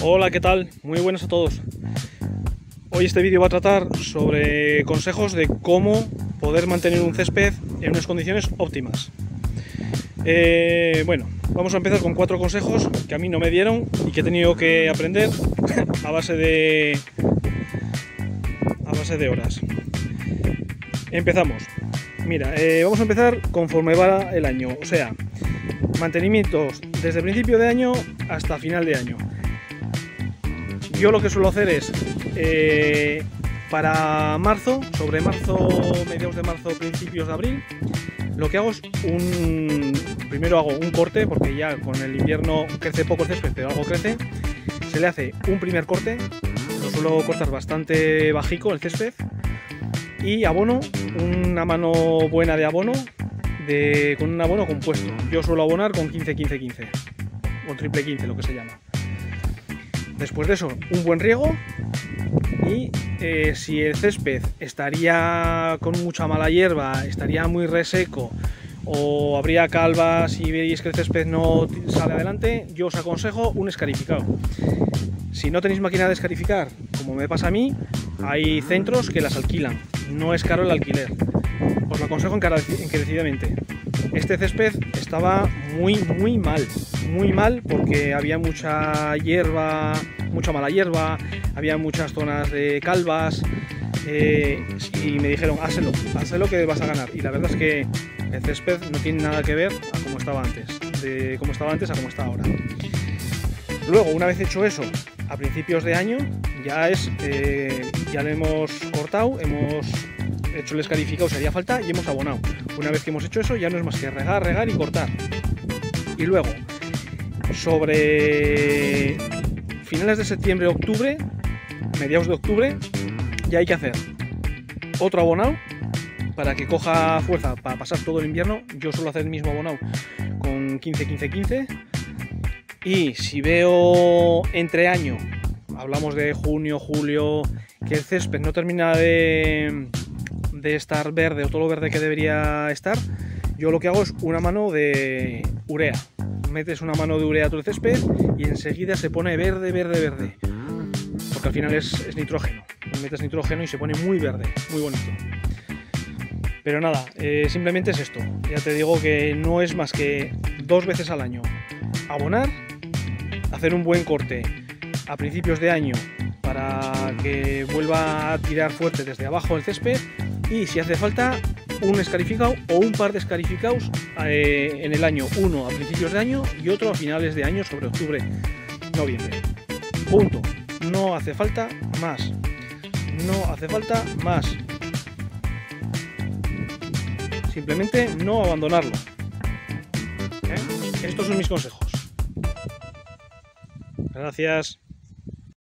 Hola, ¿qué tal? Muy buenas a todos. Hoy este vídeo va a tratar sobre consejos de cómo poder mantener un césped en unas condiciones óptimas. Bueno, vamos a empezar con 4 consejos que a mí no me dieron y que he tenido que aprender a base de horas. Empezamos. Mira, vamos a empezar conforme va el año, o sea, mantenimientos desde principio de año hasta final de año. Yo lo que suelo hacer es, para marzo, sobre marzo, mediados de marzo, principios de abril, lo que hago es primero hago un corte, porque ya con el invierno crece poco el césped, pero algo crece. Se le hace un primer corte, lo suelo cortar bastante bajico el césped, y abono, una mano buena de abono, con un abono compuesto. Yo suelo abonar con 15-15-15, o triple 15, lo que se llama. Después de eso, un buen riego, y si el césped estaría con mucha mala hierba, estaría muy reseco o habría calvas y veis que el césped no sale adelante, yo os aconsejo un escarificado. Si no tenéis máquina de escarificar, como me pasa a mí, hay centros que las alquilan, no es caro el alquiler. Os lo aconsejo encarecidamente. Este césped estaba muy mal, porque había mucha hierba, mucha mala hierba, había muchas zonas de calvas, y me dijeron, hazlo que vas a ganar. Y la verdad es que el césped no tiene nada que ver a como estaba antes, a como está ahora. Luego, una vez hecho eso, a principios de año, ya lo hemos cortado, hemos hecho el escarificado si haría falta y hemos abonado. Una vez que hemos hecho eso, ya no es más que regar y cortar. Y luego, sobre finales de septiembre, octubre, mediados de octubre, ya hay que hacer otro abonado para que coja fuerza para pasar todo el invierno. Yo suelo hacer el mismo abonado con 15-15-15. Y si veo entre año, hablamos de junio, julio, que el césped no termina de estar verde o todo lo verde que debería estar, yo lo que hago es una mano de urea. Metes una mano de urea a tu césped y enseguida se pone verde, porque al final es nitrógeno. Metes nitrógeno y se pone muy verde, muy bonito. Pero nada, simplemente es esto. Ya te digo que no es más que 2 veces al año abonar, hacer un buen corte a principios de año para que vuelva a tirar fuerte desde abajo el césped, y si hace falta un escarificado o un par de escarificados en el año, uno a principios de año y otro a finales de año, sobre octubre, noviembre. Punto. No hace falta más. No hace falta más. Simplemente no abandonarlo. Estos son mis consejos. Gracias.